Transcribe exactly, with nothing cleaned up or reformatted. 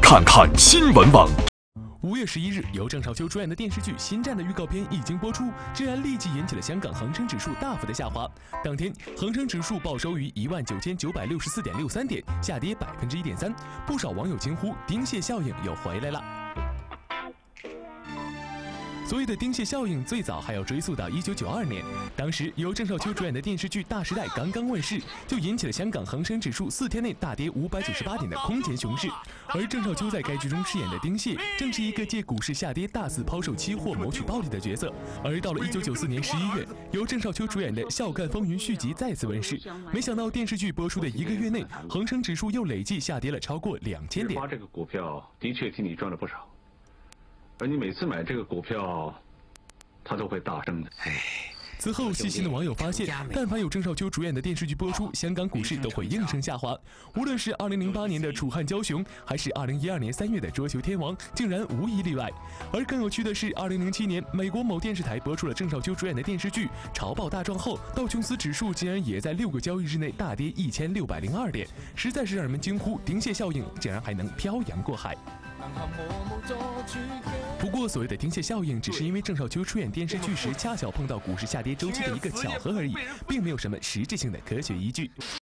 看看新闻网。 五月十一日，由郑少秋主演的电视剧《新战》的预告片一经播出，竟然立即引起了香港恒生指数大幅的下滑。当天，恒生指数报收于一万九千九百六十四点六三点，下跌百分之一点三。不少网友惊呼：“丁蟹效应又回来了。”所谓的丁蟹效应最早还要追溯到一九九二年，当时由郑少秋主演的电视剧《大时代》刚刚问世，就引起了香港恒生指数四天内大跌五百九十八点的空前熊市。而郑少秋在该剧中饰演的丁蟹，正是一个借股市下跌大肆抛售期货谋取暴利的角色。而到了一九九四年十一月，由郑少秋主演的《笑看风云》续集再次问世，没想到电视剧播出的一个月内，恒生指数又累计下跌了超过两千点。 花这个股票的确替你赚了不少。而你每次买这个股票，它都会大升的。 此后，细心的网友发现，但凡有郑少秋主演的电视剧播出，香港股市都会应声下滑。无论是二零零八年的《楚汉骄雄》，还是二零一二年三月的《桌球天王》，竟然无一例外。而更有趣的是，二零零七年，美国某电视台播出了郑少秋主演的电视剧《潮爆大壮》后，道琼斯指数竟然也在六个交易日内大跌一千六百零二点，实在是让人们惊呼：丁蟹效应竟然还能漂洋过海。不过，所谓的丁蟹效应，只是因为郑少秋出演电视剧时恰巧碰到股市下跌周期的一个巧合而已，并没有什么实质性的科学依据。